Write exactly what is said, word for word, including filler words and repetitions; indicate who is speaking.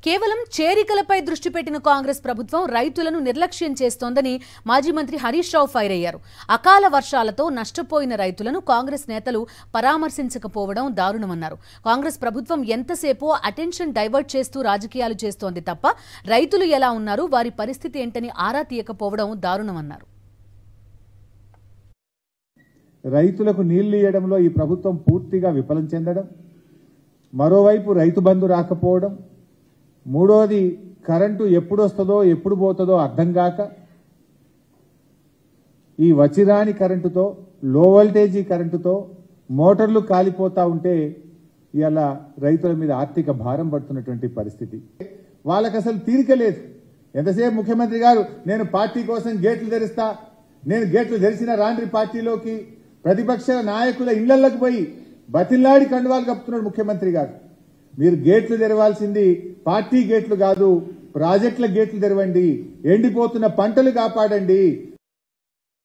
Speaker 1: కేవలం చేరికలపై దృష్టి పెట్టిన కాంగ్రెస్ ప్రభుత్వం రైతులను నిర్లక్ష్యం చేస్తోందని మాజీ మంత్రి హరీష్ రావు ఫైర్ అయ్యారు. అకాల వర్షాలతో నష్టపోయిన రైతులను కాంగ్రెస్ నేతలు పరామర్శించకపోవడం దారుణమన్నారు. కాంగ్రెస్ ప్రభుత్వం ఎంతసేపో అటెన్షన్ డైవర్ట్ చేస్తూ రాజకీయాలు చేస్తోంది తప్ప రైతులు ఎలా ఉన్నారు, వారి పరిస్థితి ఏంటని ఆరా తీయకపోవడం దారుణమన్నారు.
Speaker 2: రైతులకు నీళ్లు ఇవ్వడంలో ఈ ప్రభుత్వం పూర్తిగా విఫలం చెందడం, మరోవైపు రైతు బంధు రాకపోవడం, మూడోది కరెంటు ఎప్పుడు వస్తుందో ఎప్పుడు పోతుందో అర్థం కాక ఈ వచ్చిరాని కరెంటుతో, లో వోల్టేజీ కరెంటుతో మోటార్లు కాలిపోతా ఉంటే ఇలా రైతుల మీద ఆర్థిక భారం పడుతున్నటువంటి పరిస్థితి. వాళ్ళకి అసలు తీరిక లేదు. ఎంతసేపు ముఖ్యమంత్రి గారు నేను పార్టీ కోసం గేట్లు తెరుస్తా, నేను గేట్లు తెరిచిన రాండ్రి పార్టీలోకి ప్రతిపక్ష నాయకుల ఇళ్లలోకి పోయి బతిల్లాడి కండువాలు కప్పుతున్నాడు ముఖ్యమంత్రి గారు. మీరు గేట్లు తెరవాల్సింది పార్టీ గేట్లు కాదు, ప్రాజెక్టుల గేట్లు తెరవండి, ఎండిపోతున్న పంటలు కాపాడండి,